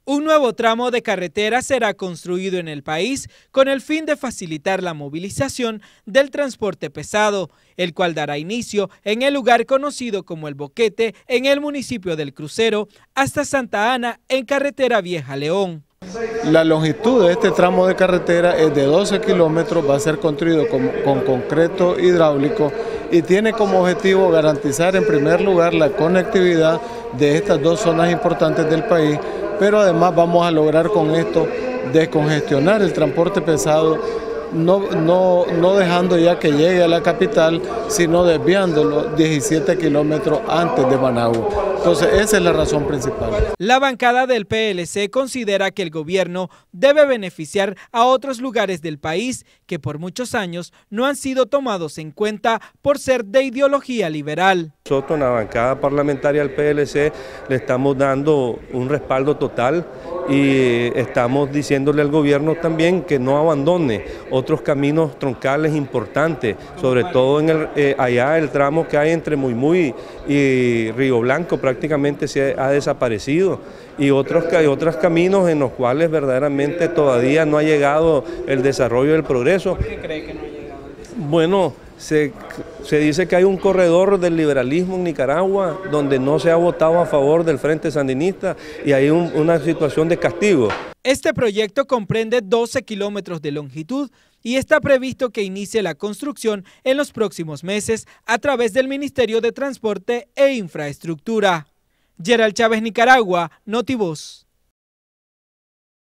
Un nuevo tramo de carretera será construido en el país con el fin de facilitar la movilización del transporte pesado, el cual dará inicio en el lugar conocido como El Boquete, en el municipio del Crucero, hasta Santa Ana, en Carretera Vieja León. La longitud de este tramo de carretera es de 12 kilómetros, va a ser construido con concreto hidráulico y tiene como objetivo garantizar en primer lugar la conectividad de estas dos zonas importantes del país, pero además vamos a lograr con esto descongestionar el transporte pesado, no dejando ya que llegue a la capital, sino desviándolo 17 kilómetros antes de Managua. Entonces esa es la razón principal. La bancada del PLC considera que el gobierno debe beneficiar a otros lugares del país que por muchos años no han sido tomados en cuenta por ser de ideología liberal. Nosotros en la bancada parlamentaria del PLC le estamos dando un respaldo total y estamos diciéndole al gobierno también que no abandone otros caminos troncales importantes, sobre todo en allá el tramo que hay entre Muymuy y Río Blanco prácticamente se ha desaparecido, y otros caminos en los cuales verdaderamente todavía no ha llegado el desarrollo del progreso. ¿Por qué cree que no ha llegado el desarrollo? Bueno, se dice que hay un corredor del liberalismo en Nicaragua donde no se ha votado a favor del Frente Sandinista y hay una situación de castigo. Este proyecto comprende 12 kilómetros de longitud y está previsto que inicie la construcción en los próximos meses a través del Ministerio de Transporte e Infraestructura. Gerald Chávez, Nicaragua, Notivoz.